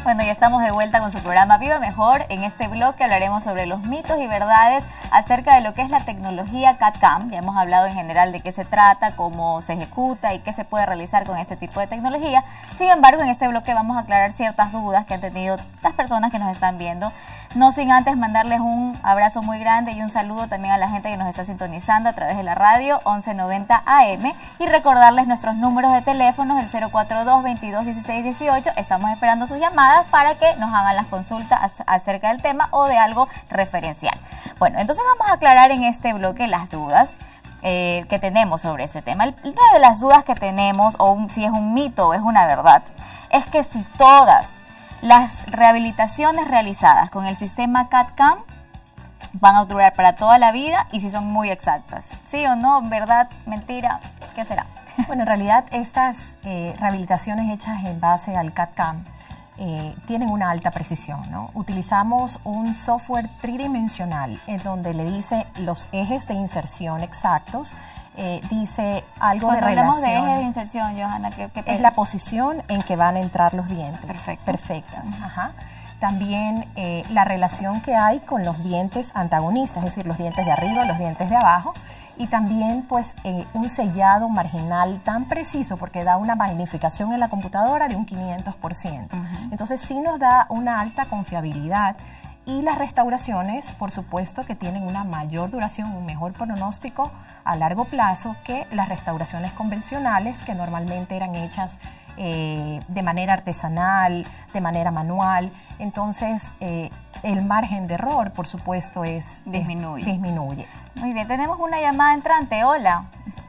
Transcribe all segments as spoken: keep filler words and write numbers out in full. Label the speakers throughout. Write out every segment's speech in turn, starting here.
Speaker 1: Bueno, ya estamos de vuelta con su programa Viva Mejor. En este bloque hablaremos sobre los mitos y verdades acerca de lo que es la tecnología C A D/C A M. Ya hemos hablado en general de qué se trata, cómo se ejecuta y qué se puede realizar con este tipo de tecnología. Sin embargo, en este bloque vamos a aclarar ciertas dudas que han tenido las personas que nos están viendo. No sin antes mandarles un abrazo muy grande y un saludo también a la gente que nos está sintonizando a través de la radio once noventa A M y recordarles nuestros números de teléfonos, el cero cuatro dos, veintidós, dieciséis, dieciocho. Estamos esperando sus llamadas para que nos hagan las consultas acerca del tema o de algo referencial. Bueno, entonces vamos a aclarar en este bloque las dudas eh, que tenemos sobre este tema. Una de las dudas que tenemos, o un, si es un mito o es una verdad, es que si todas las rehabilitaciones realizadas con el sistema C A D/C A M van a durar para toda la vida y si son muy exactas. ¿Sí o no? ¿Verdad? ¿Mentira? ¿Qué será?
Speaker 2: Bueno, en realidad estas eh, rehabilitaciones hechas en base al C A D/C A M eh, tienen una alta precisión, ¿no? Utilizamos un software tridimensional en donde le dice los ejes de inserción exactos. Eh, dice algo
Speaker 1: Cuando
Speaker 2: de relación.
Speaker 1: hablamos de ejes de inserción, Johanna, ¿qué, qué
Speaker 2: es la posición en que van a entrar los dientes.
Speaker 1: Perfecto.
Speaker 2: Perfectas. Uh-huh. Ajá. También eh, la relación que hay con los dientes antagonistas, es decir, los dientes de arriba, los dientes de abajo, y también pues eh, un sellado marginal tan preciso porque da una magnificación en la computadora de un quinientos por ciento. Uh-huh. Entonces sí nos da una alta confiabilidad. Y las restauraciones, por supuesto, que tienen una mayor duración, un mejor pronóstico a largo plazo que las restauraciones convencionales que normalmente eran hechas eh, de manera artesanal, de manera manual. Entonces, eh, el margen de error, por supuesto, es
Speaker 1: disminuye.
Speaker 2: Eh, disminuye.
Speaker 1: Muy bien, tenemos una llamada entrante. Hola.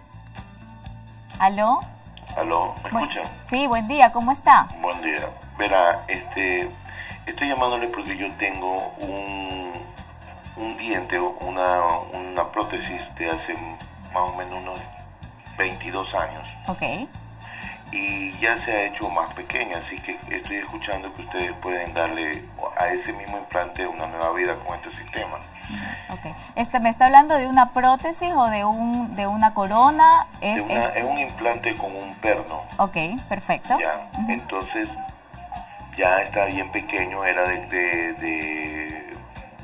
Speaker 1: ¿Aló?
Speaker 3: ¿Aló? ¿Me
Speaker 1: Buen,
Speaker 3: escuchan?
Speaker 1: Sí, buen día. ¿Cómo está?
Speaker 3: Buen día. Verá, este... estoy llamándole porque yo tengo un, un diente, una, una prótesis de hace más o menos unos veintidós años.
Speaker 1: Ok.
Speaker 3: Y ya se ha hecho más pequeña, así que estoy escuchando que ustedes pueden darle a ese mismo implante una nueva vida con este sistema.
Speaker 1: Ok. Este, ¿me está hablando de una prótesis o de un de una corona?
Speaker 3: Es,
Speaker 1: es,
Speaker 3: una,
Speaker 1: es...
Speaker 3: es un implante con un perno.
Speaker 1: Ok, perfecto.
Speaker 3: Ya,
Speaker 1: uh-huh.
Speaker 3: Entonces... ya está bien pequeño, era de, de, de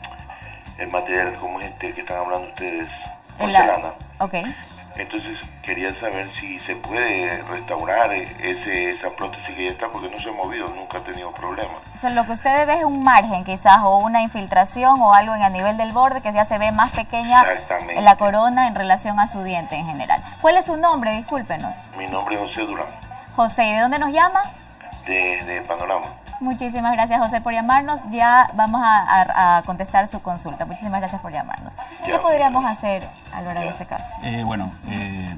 Speaker 3: el material, como es este que están hablando ustedes, porcelana.
Speaker 1: Ok.
Speaker 3: Entonces quería saber si se puede restaurar ese esa prótesis que ya está, porque no se ha movido, nunca ha tenido problemas.
Speaker 1: O sea, lo que usted ve es un margen quizás, o una infiltración o algo en el nivel del borde que ya se ve más pequeña en la corona en relación a su diente en general. ¿Cuál es su nombre? Discúlpenos.
Speaker 3: Mi nombre es José Durán.
Speaker 1: José, ¿y de dónde nos llama?
Speaker 3: De, de Panorama.
Speaker 1: Muchísimas gracias, José, por llamarnos. Ya vamos a, a, a contestar su consulta. Muchísimas gracias por llamarnos. ¿Qué ya, podríamos ya. hacer, Álvaro, en este caso?
Speaker 4: Eh, bueno, eh,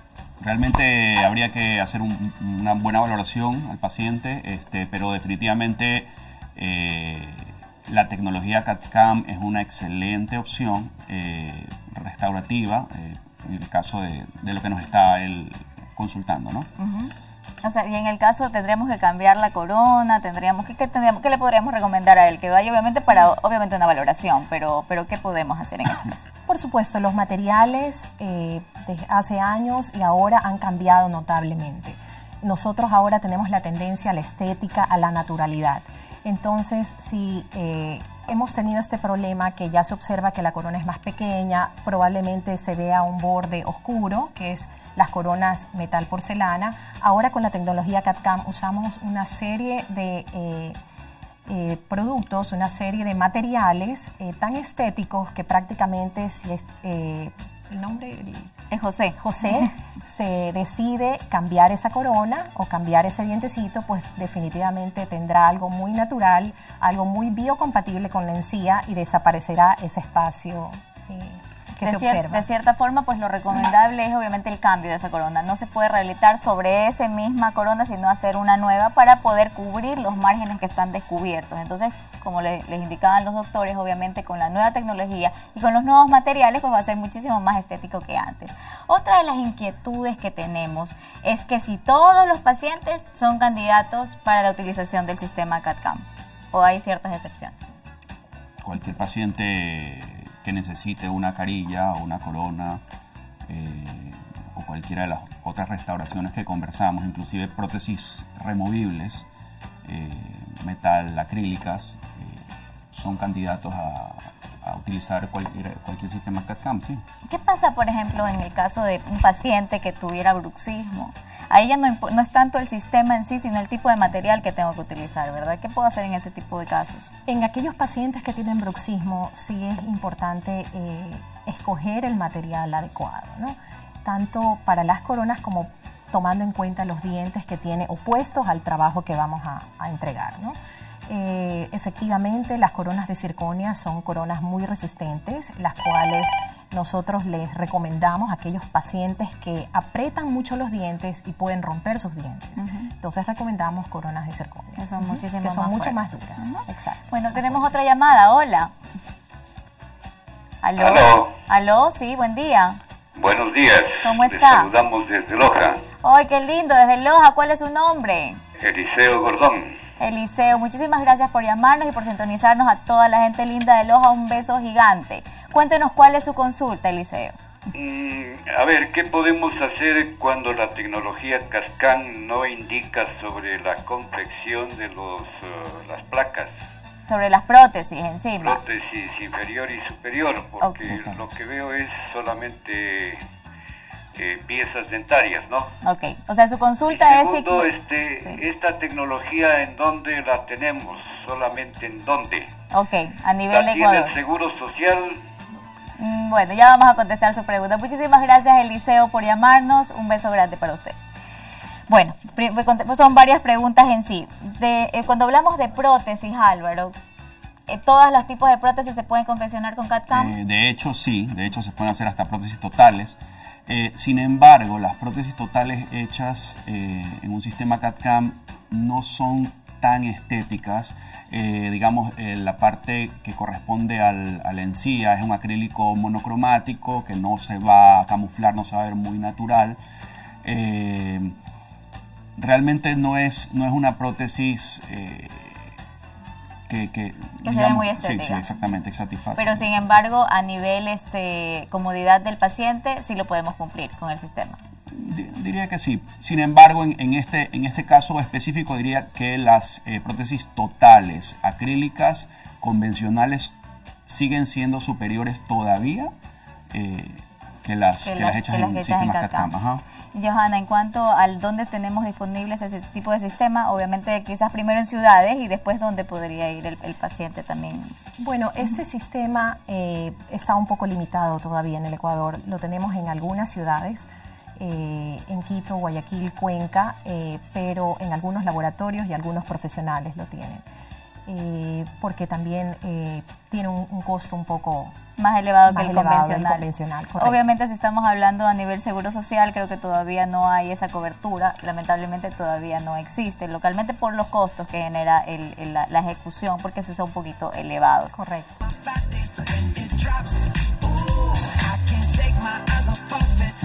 Speaker 4: realmente habría que hacer un, una buena valoración al paciente, este, pero definitivamente eh, la tecnología C A D/C A M es una excelente opción eh, restaurativa eh, en el caso de, de lo que nos está él consultando, ¿no?
Speaker 1: Uh-huh. O sea, y en el caso tendríamos que cambiar la corona, tendríamos que, ¿qué, tendríamos, ¿qué le podríamos recomendar a él? Que vaya obviamente para obviamente una valoración, pero, pero ¿qué podemos hacer en ese caso?
Speaker 2: Por supuesto, los materiales eh, de hace años y ahora han cambiado notablemente. Nosotros ahora tenemos la tendencia a la estética, a la naturalidad. Entonces, si eh, hemos tenido este problema que ya se observa que la corona es más pequeña, probablemente se vea un borde oscuro, que es las coronas metal porcelana. Ahora con la tecnología C A D/C A M usamos una serie de eh, eh, productos, una serie de materiales eh, tan estéticos que prácticamente si es, eh, el nombre el,
Speaker 1: es José.
Speaker 2: José se decide cambiar esa corona o cambiar ese dientecito, pues definitivamente tendrá algo muy natural, algo muy biocompatible con la encía y desaparecerá ese espacio eh, que
Speaker 1: de
Speaker 2: se
Speaker 1: cier
Speaker 2: observa.
Speaker 1: De cierta forma, pues lo recomendable es obviamente el cambio de esa corona. No se puede rehabilitar sobre esa misma corona, sino hacer una nueva para poder cubrir los márgenes que están descubiertos. Entonces, como le, les indicaban los doctores, obviamente con la nueva tecnología y con los nuevos materiales, pues va a ser muchísimo más estético que antes. Otra de las inquietudes que tenemos es que si todos los pacientes son candidatos para la utilización del sistema C A D/C A M, o hay ciertas excepciones.
Speaker 4: Cualquier paciente que necesite una carilla o una corona eh, o cualquiera de las otras restauraciones que conversamos, inclusive prótesis removibles, eh, metal acrílicas eh, son candidatos a, a utilizar cualquier, cualquier sistema C A D C A M, sí.
Speaker 1: ¿Qué pasa, por ejemplo, en el caso de un paciente que tuviera bruxismo? Ahí ya no, no es tanto el sistema en sí, sino el tipo de material que tengo que utilizar, ¿verdad? ¿Qué puedo hacer en ese tipo de casos?
Speaker 2: En aquellos pacientes que tienen bruxismo, sí es importante eh, escoger el material adecuado, ¿no? Tanto para las coronas como tomando en cuenta los dientes que tiene opuestos al trabajo que vamos a, a entregar, ¿no? Eh, efectivamente, las coronas de circonia son coronas muy resistentes, las cuales nosotros les recomendamos a aquellos pacientes que apretan mucho los dientes y pueden romper sus dientes. Uh-huh. Entonces recomendamos coronas de circonia.
Speaker 1: Que son, uh-huh. muchísimo
Speaker 2: que son
Speaker 1: más
Speaker 2: mucho
Speaker 1: fuertes.
Speaker 2: más duras.
Speaker 1: Uh-huh.
Speaker 2: Exacto.
Speaker 1: Bueno, tenemos otra llamada. Hola. ¿Aló?
Speaker 3: ¿Aló?
Speaker 1: ¿Aló? Sí, buen día.
Speaker 3: Buenos días.
Speaker 1: ¿Cómo
Speaker 3: Les
Speaker 1: está?
Speaker 3: saludamos desde Loja.
Speaker 1: ¡Ay, qué lindo! Desde Loja, ¿cuál es su nombre?
Speaker 3: Eliseo Gordón.
Speaker 1: Eliseo, muchísimas gracias por llamarnos y por sintonizarnos a toda la gente linda de Loja. Un beso gigante. Cuéntenos cuál es su consulta, Eliseo.
Speaker 5: Mm, a ver, ¿qué podemos hacer cuando la tecnología C A D C A M no indica sobre la confección de los, uh, las placas?
Speaker 1: Sobre las prótesis encima.
Speaker 5: Prótesis inferior y superior, porque
Speaker 1: Okay.
Speaker 5: lo que veo es solamente eh, piezas dentarias, ¿no?
Speaker 1: Ok, o sea, su consulta es...
Speaker 5: Segundo,
Speaker 1: si...
Speaker 5: este,
Speaker 1: sí.
Speaker 5: esta tecnología, ¿en dónde la tenemos? ¿Solamente en dónde?
Speaker 1: Ok, a nivel
Speaker 5: ¿La
Speaker 1: de
Speaker 5: tiene
Speaker 1: Ecuador.
Speaker 5: el Seguro Social?
Speaker 1: Mm, Bueno, ya vamos a contestar su pregunta. Muchísimas gracias, Eliseo, por llamarnos. Un beso grande para usted. Bueno, son varias preguntas en sí. De, eh, cuando hablamos de prótesis, Álvaro, eh, ¿todos los tipos de prótesis se pueden confeccionar con C A D C A M?
Speaker 4: Eh, de hecho, sí. De hecho, se pueden hacer hasta prótesis totales. Eh, sin embargo, las prótesis totales hechas eh, en un sistema C A D C A M no son tan estéticas. Eh, digamos, eh, la parte que corresponde al, a la encía es un acrílico monocromático que no se va a camuflar, no se va a ver muy natural. Eh, realmente no es, no es una prótesis eh, que, que,
Speaker 1: que se ve muy estética.
Speaker 4: Sí, sí, exactamente, satisface.
Speaker 1: Pero sin embargo, a nivel este, comodidad del paciente, sí lo podemos cumplir con el sistema.
Speaker 4: Diría que sí. Sin embargo, en, en, este, en este caso específico, diría que las eh, prótesis totales acrílicas convencionales siguen siendo superiores todavía eh, que, las, que, que las, las hechas que en las sistemas C A D C A M. Ajá.
Speaker 1: Johanna, en cuanto al dónde tenemos disponibles ese tipo de sistema, obviamente quizás primero en ciudades y después dónde podría ir el, el paciente también.
Speaker 2: Bueno, este uh-huh. sistema eh, está un poco limitado todavía en el Ecuador. Lo tenemos en algunas ciudades. Eh, en Quito, Guayaquil, Cuenca, eh, pero en algunos laboratorios y algunos profesionales lo tienen, eh, porque también eh, tiene un, un costo un poco
Speaker 1: más elevado
Speaker 2: más
Speaker 1: que el
Speaker 2: elevado
Speaker 1: convencional.
Speaker 2: del convencional, correcto.
Speaker 1: Obviamente, si estamos hablando a nivel seguro social, creo que todavía no hay esa cobertura, lamentablemente todavía no existe, localmente por los costos que genera el, el, la, la ejecución, porque esos son un poquito elevados.
Speaker 2: Correcto.